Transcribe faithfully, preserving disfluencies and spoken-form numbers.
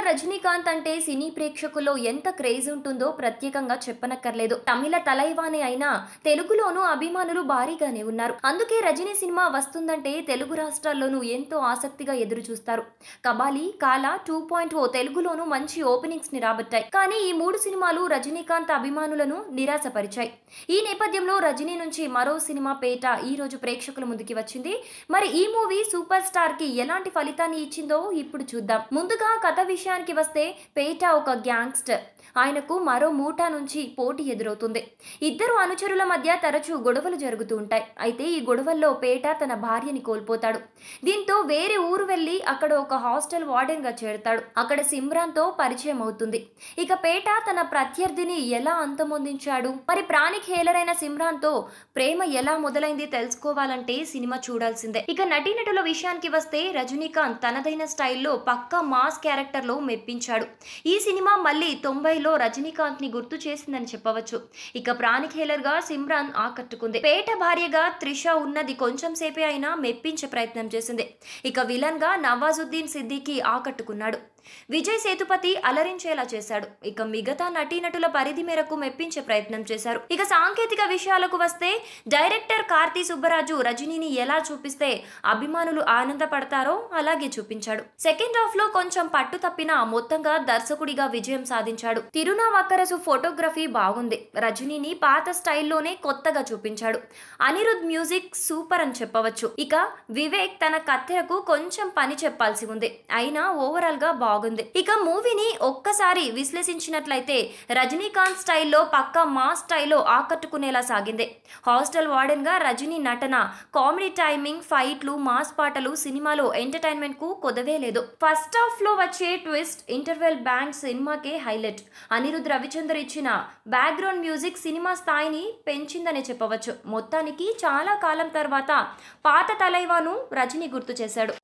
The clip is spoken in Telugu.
రజనీకాంత్ అంటే సినీ ప్రేక్షకుల్లో ఎంత క్రేజ్ ఉంటుందో ప్రత్యేకంగా చెప్పనక్కర్లేదు. తమిళ తలైవానే అయినా తెలుగులోనూ అభిమానులు భారీగానే ఉన్నారు. అందుకే రజనీ సినిమా వస్తుందంటే తెలుగు రాష్ట్రాల్లోనూ ఎంతో ఆసక్తిగా ఎదురు చూస్తారు. కబాలి, కాలా టూ పాయింట్ ఓ తెలుగులోనూ మంచి ఓపెనింగ్స్ ని రాబట్టాయి. కానీ ఈ మూడు సినిమాలు రజనీకాంత్ అభిమానులను నిరాశపరిచాయి. ఈ నేపథ్యంలో రజనీ నుంచి మరో సినిమా పేట ఈ రోజు ప్రేక్షకుల ముందుకి వచ్చింది. మరి ఈ మూవీ సూపర్ స్టార్ కి ఎలాంటి ఫలితాన్ని ఇచ్చిందో ఇప్పుడు చూద్దాం. ముందుగా కథ విషయానికి వస్తే పేట ఒక గ్యాంగ్స్టర్. ఆయనకు మరో మూటా నుంచి పోటీ ఎదురవుతుంది. ఇద్దరు అనుచరుల మధ్య తరచూ గొడవలు జరుగుతూ ఉంటాయి. అయితే ఈ గొడవల్లో పేట తన భార్యని కోల్పోతాడు. దీంతో వేరే ఊరు వెళ్లి అక్కడ ఒక హాస్టల్ వార్డెన్ గా చేరతాడు. అక్కడ సిమ్రాన్ తో పరిచయం అవుతుంది. ఇక పేట తన ప్రత్యర్థిని ఎలా అంతమొందించాడు, మరి ప్రాణిక్ హేలరైన సిమ్రాన్ తో ప్రేమ ఎలా మొదలైంది తెలుసుకోవాలంటే సినిమా చూడాల్సిందే. ఇక నటీనటుల విషయానికి వస్తే రజనీకాంత్ తనదైన స్టైల్లో పక్కా మాస్ క్యారెక్టర్ లో మెప్పించాడు. ఈ సినిమా మళ్ళీ తొంభైలో రజనీకాంత్ ని గుర్తు చేసిందని చెప్పవచ్చు. ఇక ప్రాణిక్ హేలర్ గా సిమ్రాన్ ఆకట్టుకుంది. పేట భార్యగా త్రిష ఉన్నది కొంచెం సేపే అయినా మెప్పించే ప్రయత్నం చేసింది. ఇక విలన్ గా నవాజుద్దీన్ సిద్దికీ ఆకట్టుకున్నాడు. విజయ్ సేతుపతి అలరించేలా చేశాడు. ఇక మిగతా నటీనటుల పరిధి మేరకు మెప్పించే ప్రయత్నం చేశారు. ఇక సాంకేతిక విషయాలకు వస్తే డైరెక్టర్ కార్తీ సుబ్బరాజు రజనీని ఎలా చూపిస్తే అభిమానులు ఆనందపడతారో అలాగే చూపించాడు. సెకండ్ హాఫ్ లో కొంచెం పట్టు తప్పినా మొత్తంగా దర్శకుడిగా విజయం సాధించాడు. తిరునావక్కరసు ఫోటోగ్రఫీ బాగుంది. రజనీని పాత స్టైల్లోనే కొత్తగా చూపించాడు. అనిరుద్ మ్యూజిక్ సూపర్ అని చెప్పవచ్చు. ఇక వివేక్ తన కత్తెరకు కొంచెం పని చెప్పాల్సి ఉంది. అయినా ఓవరాల్ గా బాగుంది. ఇక మూవీని ఒక్కసారి విశ్లేషించినట్లయితే రజనీకాంత్ స్టైల్లో పక్కా మాస్ స్టైల్లో ఆకట్టుకునేలా సాగింది. హాస్టల్ వార్డెన్ గా రజనీ నటన, కామెడీ టైమింగ్, ఫైట్లు, మాస్ పాటలు సినిమాలో ఎంటర్టైన్మెంట్ కు కొదవే లేదు. ఫస్ట్ హాఫ్ లో వచ్చే ట్విస్ట్, ఇంటర్వెల్ బ్యాంగ్ సినిమాకే హైలైట్. అనిరుద్ రవిచందర్ ఇచ్చిన బ్యాక్గ్రౌండ్ మ్యూజిక్ సినిమా స్థాయిని పెంచిందనే చెప్పవచ్చు. మొత్తానికి చాలా కాలం తర్వాత పాత తలైవాను రజనీ గుర్తు చేశాడు.